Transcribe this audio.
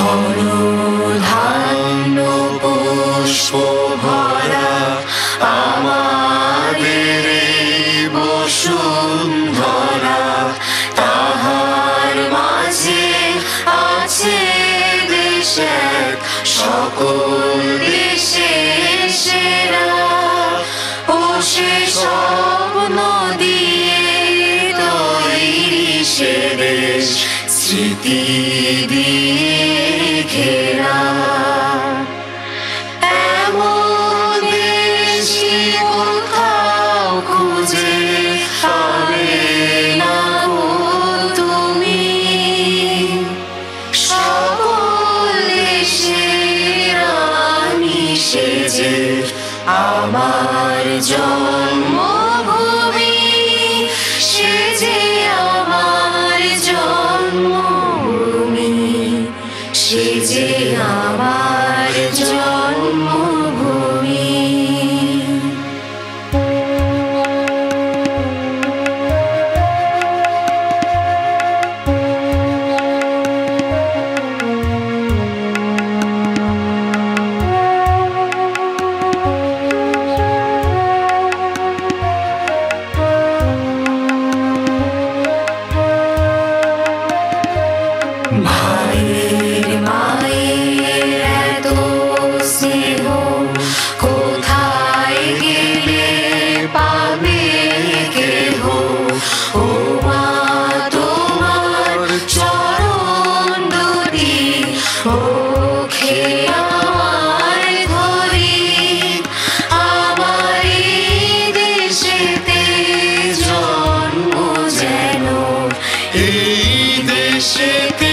ধনধান্য পুষ্প ভরা আমাদের বসুন্ধরা, তাহার মাঝে আছে দেশ এক, সকল দেশে সেরা। ও সে স্বপ্ন দিয়ে তৈরি সে দেশ, স্মৃতি দিয়ে ঘেরা। এমন দেশে কোথাও খুঁজে পাবে না গো তুমি, সকল দেশের রানী সেজে আমার জন্মভূমি, সেজে আমার জন্মভূমি, সেজে আমার জন্মভূমি। মায়ের মায়ের এত স্নেহ কোথায় গেলে পাবে কেহ, ও মা তোমার চরণ দুটি মুখে আমায় ধরি, আমার এই দেশেতে জন্ম যেন, এই দেশেতে